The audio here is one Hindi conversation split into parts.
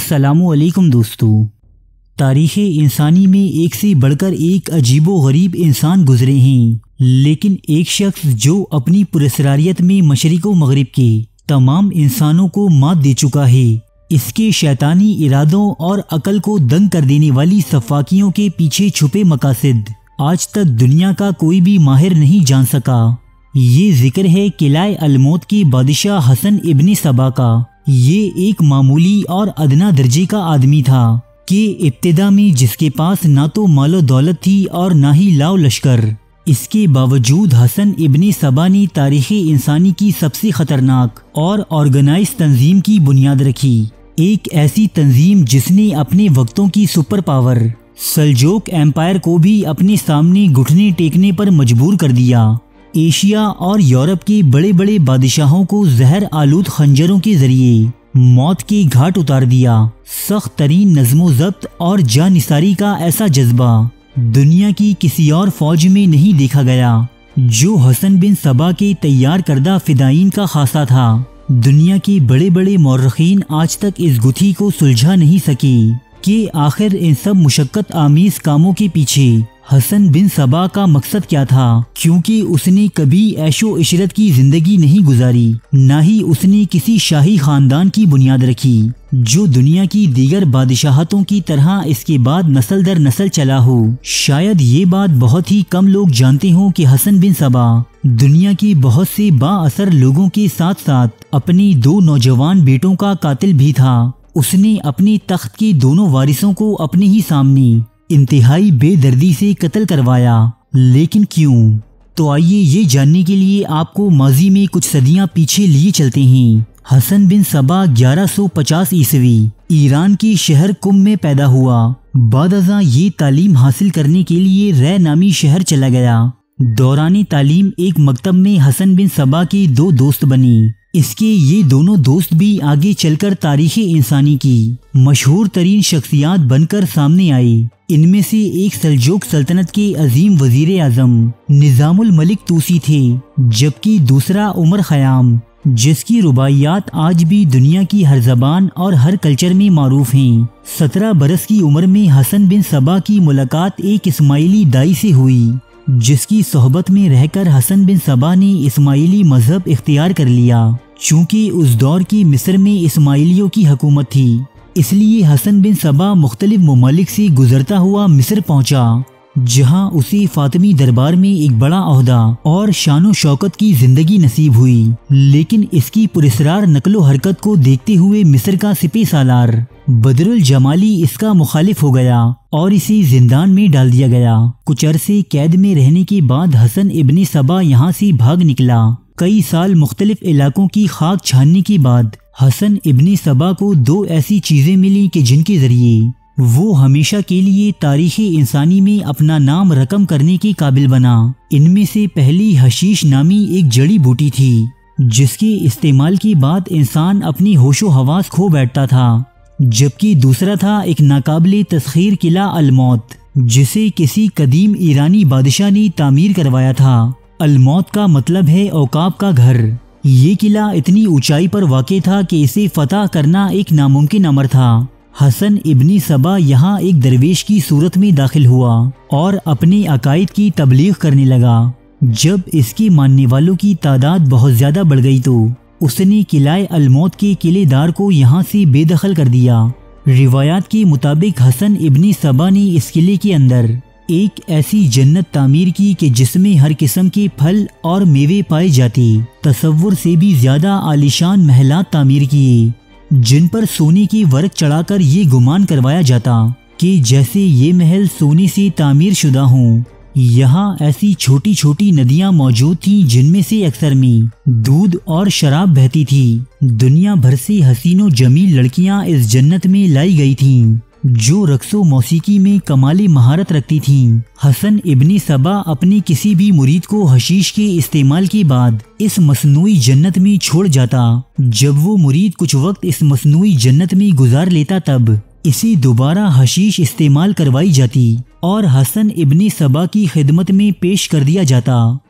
अस्सलामुअलैकुम दोस्तों। तारीख़ इंसानी में एक से बढ़कर एक अजीबो गरीब इंसान गुजरे हैं, लेकिन एक शख्स जो अपनी पुरस्कारियत में मशरिक़ व मगरिब के तमाम इंसानों को मात दे चुका है, इसके शैतानी इरादों और अकल को दंग कर देने वाली सफ़ाकियों के पीछे छुपे मकासद आज तक दुनिया का कोई भी माहिर नहीं जान सका। ये जिक्र है किलाए अल-मौत के बादशाह हसन इब्न सबा का। ये एक मामूली और अदना दर्जे का आदमी था कि इब्तिदा में जिसके पास ना तो मालो दौलत थी और ना ही लाव लश्कर। इसके बावजूद हसन इब्न सबा ने तारीख़ इंसानी की सबसे ख़तरनाक और ऑर्गेनाइज तंजीम की बुनियाद रखी। एक ऐसी तंजीम जिसने अपने वक्तों की सुपर पावर सल्जोक एम्पायर को भी अपने सामने घुटने टेकने पर मजबूर कर दिया। एशिया और यूरोप के बड़े बड़े बादशाहों को जहर आलूद खंजरों के जरिए मौत के घाट उतार दिया। सख्त तरीन नज़्मो ज़ब्त और जानिसारी का ऐसा जज्बा दुनिया की किसी और फौज में नहीं देखा गया जो हसन बिन सबा के तैयार करदा फिदाइन का खासा था। दुनिया के बड़े बड़े मौर्रखीन आज तक इस गुत्थी को सुलझा नहीं सके कि आखिर इन सब मुशक्कत आमीज कामों के पीछे हसन बिन सबा का मकसद क्या था, क्योंकि उसने कभी ऐशो इशरत की जिंदगी नहीं गुजारी, ना ही उसने किसी शाही खानदान की बुनियाद रखी जो दुनिया की दीगर बादशाहतों की तरह इसके बाद नस्ल दर नस्ल चला हो। शायद ये बात बहुत ही कम लोग जानते हों कि हसन बिन सबा दुनिया के बहुत से बाअसर लोगों के साथ साथ अपने दो नौजवान बेटों का कातिल भी था। उसने अपने तख्त के दोनों वारिसों को अपने ही सामने इंतहाई बेदर्दी से कत्ल करवाया। लेकिन क्यों? तो आइए ये जानने के लिए आपको माजी में कुछ सदियां पीछे लिए चलते हैं। हसन बिन सबा 1150 ईस्वी ईरान के शहर कुम में पैदा हुआ। बादअज़ां ये तालीम हासिल करने के लिए रै नामी शहर चला गया। दौरानी तालीम एक मकतब में हसन बिन सबा के दो दोस्त बने। इसके ये दोनों दोस्त भी आगे चलकर तारीख़ इंसानी की मशहूर तरीन शख्सियात बनकर सामने आए। इनमें से एक सल्जोक सल्तनत के अजीम वजीर आज़म निज़ामुल मलिक तूसी थे, जबकि दूसरा उमर ख़याम, जिसकी रुबाइयात आज भी दुनिया की हर ज़बान और हर कल्चर में मारूफ हैं। 17 बरस की उम्र में हसन बिन सबा की मुलाकात एक इस्माइली दाई से हुई, जिसकी सोहबत में रहकर हसन बिन सबा ने इस्माइली मजहब इख्तियार कर लिया। चूँकि उस दौर की मिस्र में इस्माइलियों की हुकूमत थी, इसलिए हसन बिन सबा मुख्तलिफ ममालिक से गुजरता हुआ मिस्र पहुंचा, जहां उसे फातिमी दरबार में एक बड़ा ओहदा और शानो शौकत की जिंदगी नसीब हुई। लेकिन इसकी पुरस्कार नकलो हरकत को देखते हुए मिस्र का सिपह सालार बदरुल जमाली इसका मुखालिफ हो गया और इसे जिंदान में डाल दिया गया। कुछ अरसे कैद में रहने के बाद हसन इब्न सबा यहाँ से भाग निकला। कई साल मुख्तलिफ इलाकों की खाक छानने के बाद हसन इब्न सबा को दो ऐसी चीजें मिली कि जिनके जरिए वो हमेशा के लिए तारीख़ इंसानी में अपना नाम रकम करने के काबिल बना। इनमें से पहली हशीश नामी एक जड़ी बूटी थी, जिसके इस्तेमाल के बाद इंसान अपनी होशो हवास खो बैठता था। जबकि दूसरा था एक नाकाबिले तस्खीर किला अल-मौत, जिसे किसी कदीम ईरानी बादशाह ने तामीर करवाया था। अल-मौत का मतलब है औकाब का घर। ये किला इतनी ऊंचाई पर वाक़े था कि इसे फतह करना एक नामुमकिन अमर था। हसन इब्न सबा यहाँ एक दरवेश की सूरत में दाखिल हुआ और अपने अकायद की तबलीग करने लगा। जब इसके मानने वालों की तादाद बहुत ज़्यादा बढ़ गई तो उसने किलाए अल-मौत के किलेदार को यहाँ से बेदखल कर दिया। रिवायात के मुताबिक हसन इब्न सबा ने इस किले के अंदर एक ऐसी जन्नत तामीर की कि जिसमें हर किस्म के फल और मेवे पाए जाते। तसव्वुर से भी ज़्यादा आलीशान महलात तामीर किए, जिन पर सोने की वर्क चढ़ाकर ये गुमान करवाया जाता कि जैसे ये महल सोने से तामीर शुदा हों। यहाँ ऐसी छोटी छोटी नदियाँ मौजूद थीं जिनमें से अक्सर में दूध और शराब बहती थी। दुनिया भर से हसीनो जमील लड़कियाँ इस जन्नत में लाई गई थीं, जो रक्सो मौसीकी में कमाली महारत रखती थीं। हसन इब्न सबा अपनी किसी भी मुरीद को हशीश के इस्तेमाल के बाद इस मसनूई जन्नत में छोड़ जाता। जब वो मुरीद कुछ वक्त इस मसनूई जन्नत में गुजार लेता तब इसे दोबारा हशीश इस्तेमाल करवाई जाती और हसन इब्न सबा की खिदमत में पेश कर दिया जाता।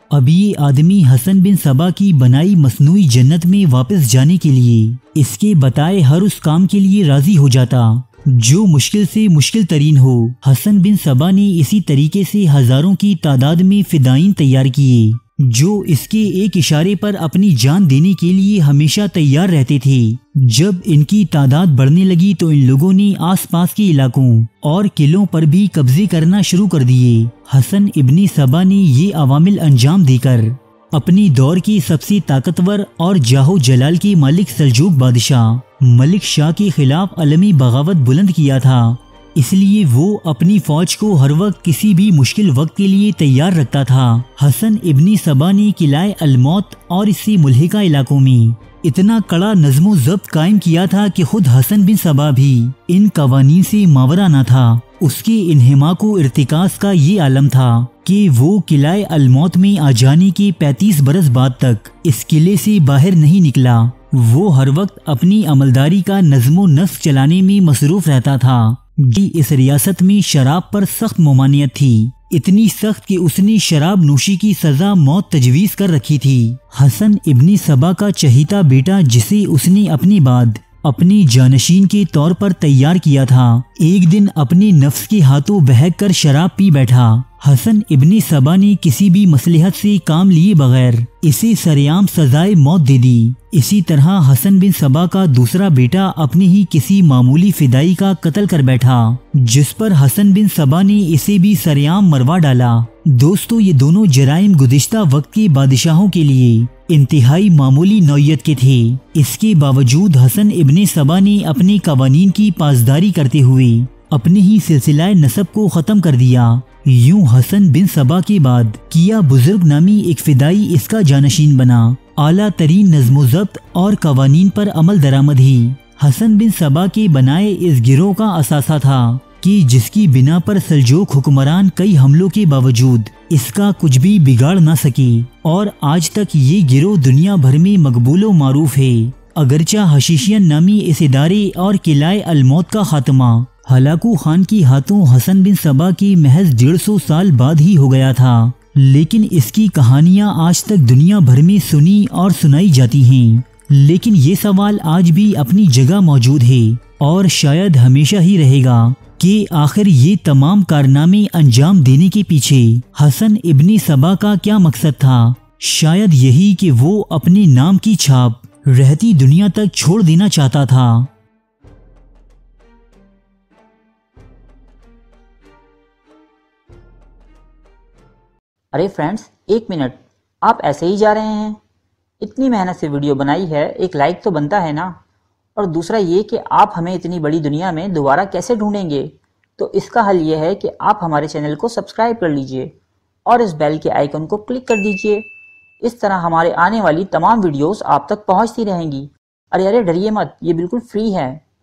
अब ये आदमी हसन बिन सबा की बनाई मसनूई जन्नत में वापस जाने के लिए इसके बताए हर उस काम के लिए राजी हो जाता जो मुश्किल से मुश्किल तरीन हो। हसन बिन सबा ने इसी तरीके से हजारों की तादाद में फिदाइन तैयार किए जो इसके एक इशारे पर अपनी जान देने के लिए हमेशा तैयार रहते थे। जब इनकी तादाद बढ़ने लगी तो इन लोगों ने आसपास के इलाकों और किलों पर भी कब्जे करना शुरू कर दिए। हसन इब्नी सबा ने ये अवामिल अंजाम देकर अपनी दौर की सबसे ताकतवर और जाहो जलाल के मालिक सल्जूक बादशाह मलिक शाह के खिलाफ अलमी बगावत बुलंद किया था। इसलिए वो अपनी फौज को हर वक्त किसी भी मुश्किल वक्त के लिए तैयार रखता था। हसन इब्नी सबा ने किलाए अल-मौत और इससे मुल्हिका इलाकों में इतना कड़ा नज़्मो ज़ब्त कायम किया था कि खुद हसन बिन सबा भी इन कवानीन से मावरा न था। उसके इन्हिमाको इर्तिकास का ये आलम था कि वो किलाए अल-मौत में आ जाने के 35 बरस बाद तक इस किले से बाहर नहीं निकला। वो हर वक्त अपनी अमलदारी का नज़्मो नस्क चलाने में मसरूफ रहता था। इस रियासत में शराब पर सख्त ममानियत थी, इतनी सख्त कि उसने शराब नोशी की सजा मौत तजवीज़ कर रखी थी। हसन इब्नी सबा का चहीता बेटा जिसे उसने अपने बाद अपनी जानशीन के तौर पर तैयार किया था, एक दिन अपने नफ्स के हाथों बहक कर शराब पी बैठा। हसन इब्नी सबा ने किसी भी मसलहत से काम लिए बगैर इसे सरेआम सजाए मौत दे दी। इसी तरह हसन बिन सबा का दूसरा बेटा अपने ही किसी मामूली फिदाई का कत्ल कर बैठा जिस पर हसन बिन सबा ने इसे भी सरेआम मरवा डाला। दोस्तों, ये दोनों जराइम गुज़िश्ता वक्त के बादशाहों के लिए इंतहाई मामूली नौयत के थे। इसके बावजूद हसन इब्ने सबा ने अपने कवानीन की पासदारी करते हुए अपने ही सिलसिलाए नसब को ख़त्म कर दिया। यूं हसन बिन सबा के बाद किया बुजुर्ग नामी एक फिदाई इसका जानशीन बना। आला तरीन नज़्मो ज़ब्त और कवानीन पर अमल दरामद ही हसन बिन सबा के बनाए इस गिरोह का असासा था कि जिसकी बिना पर सल्जूक हुक्मरान कई हमलों के बावजूद इसका कुछ भी बिगाड़ ना सके और आज तक ये गिरोह दुनिया भर में मकबूल व मारूफ है। अगरचा हशीशियन नामी इस इदारे और किलाए अल-मौत का खात्मा हलाकू खान की हाथों हसन बिन सबा की महज 150 साल बाद ही हो गया था, लेकिन इसकी कहानियां आज तक दुनिया भर में सुनी और सुनाई जाती हैं। लेकिन ये सवाल आज भी अपनी जगह मौजूद है और शायद हमेशा ही रहेगा कि आखिर ये तमाम कारनामे अंजाम देने के पीछे हसन इब्नी सबा का क्या मकसद था। शायद यही कि वो अपने नाम की छाप रहती दुनिया तक छोड़ देना चाहता था। अरे फ्रेंड्स, एक मिनट, आप ऐसे ही जा रहे हैं? इतनी मेहनत से वीडियो बनाई है, एक लाइक तो बनता है ना। और दूसरा ये कि आप हमें इतनी बड़ी दुनिया में दोबारा कैसे ढूंढेंगे, तो इसका हल ये है कि आप हमारे चैनल को सब्सक्राइब कर लीजिए और इस बेल के आइकन को क्लिक कर दीजिए। इस तरह हमारे आने वाली तमाम वीडियोस आप तक पहुंचती रहेंगी। अरे डरिए मत, ये बिल्कुल फ्री है।